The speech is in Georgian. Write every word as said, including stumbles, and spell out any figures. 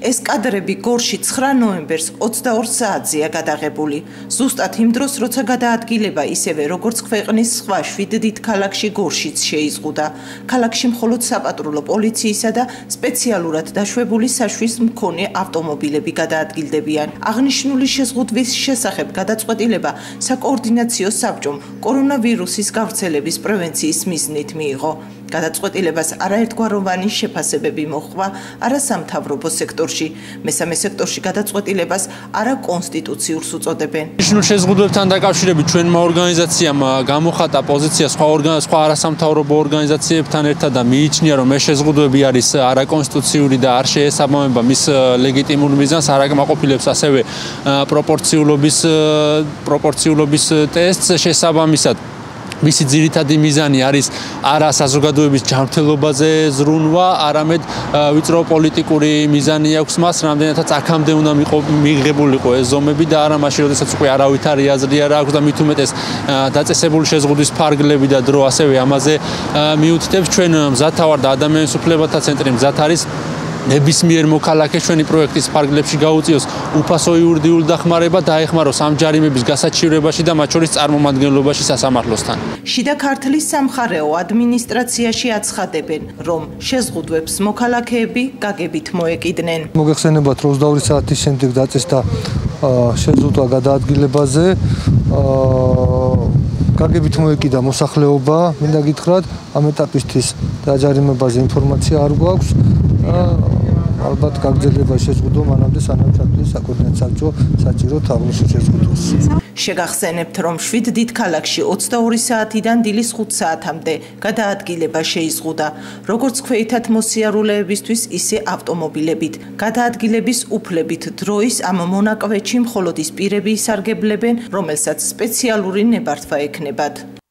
ეს კადრები გორში ცხრა ნოემბერს ოცდაორ საათზეა გადაღებული. ზუსტად იმ დროს, როცა გადაადგილება ისევე როგორც ქვეყნის სხვა შვიდ დიდ ქალაქში გორშიც შეიზღუდა. ქალაქში მხოლოდ საპატრულო პოლიციისა და სპეციალურად დაშვებული საშვის მქონე ავტომობილები გადაადგილდებიან. აღნიშნული შეზღუდვის შესახებ გადაწყვეტილება საკოორდინაციო საბჭომ კორონავირუსის გავრცელების პრევენციის მიზნით მიიღო. გადაწყვეტილებას არაერთგვაროვანი შეფასებები მოჰყვა არასამთავრობო სექტორში. მესამე სექტორში გადაწყვეტილებას არაკონსტიტუციურს უწოდებენ. ნიშნულ შეზღუდვებთან დაკავშირებით ჩვენმა ორგანიზაციამ გამოხატა პოზიცია სხვა სხვა არასამთავრობო ორგანიზაციებთან ერთად და მიიჩნია, რომ ეს შეზღუდვები არის არაკონსტიტუციური და არ შეესაბამება მის ლეგიტიმურ მიზანს, არაკმაყოფილებს ასევე პროპორციულობის პროპორციულობის ტესტს შესაბამისად. მისი ძირითადი მიზანი არის არა საზოგადოების ჯანმრთელობაზე ზრუნვა, არამედ ვიწრო პოლიტიკური მიზანი აქვს მას, რამდენადაც აქამდე უნდა მიიღებულიყო ეს ზომები და არა მაშინ, როდესაც უკვე არავითარი აზრი არ აქვს და მით უმეტეს დაწესებული შეზღუდვის ფარგლები და დრო ასევე ამაზე მიუთითებს. ჩვენ მზად ვართ და ადამიანის უფლებათა ცენტრი მზად არის ნებისმიერ მოქალაქეს ჩვენი პროექტის ფარგლებში გაუწიოს უფასო იურიდიული დახმარება და დაეხმაროს ამ ჯარიმების გასაჩივრებაში და მათ შორის წარმომადგენლობაში სასამართლოსთან. შიდა ქართლის სამხარეო ადმინისტრაციაში აცხადებენ, რომ შეზღუდვებს მოქალაქეები გაგებით მოეკიდნენ. მოგეხსენებათ, რომ ოცდაორი საათის შემდეგ დაწესდა შეზღუდვა გადაადგილებაზე. გაგებით მოეკიდა მოსახლეობა, მინდა გითხრათ, ამ ეტაპისთვის დაჯარიმებაზე ინფორმაცია არ გვაქვს. ალბათ გაგრძელება შეზღუდვა მანამდე სანამ ჩათვლის საკოორდინაციო საბჭო საჭირო თაღლითი შეზღუდვას. შეგახსენებთ, რომ შვიდ დიდ ქალაქში ოცდაორი საათიდან დილის ხუთ საათამდე გადაადგილება შეიზღუდა, როგორც ქვეითად მოსიარულეებისთვის, ისე ავტომობილებით. გადაადგილების უფლებით დროის ამ მონაკვეთში მხოლოდ ის პირები ისარგებლებენ, რომელსაც სპეციალური ნებართვა ექნებათ.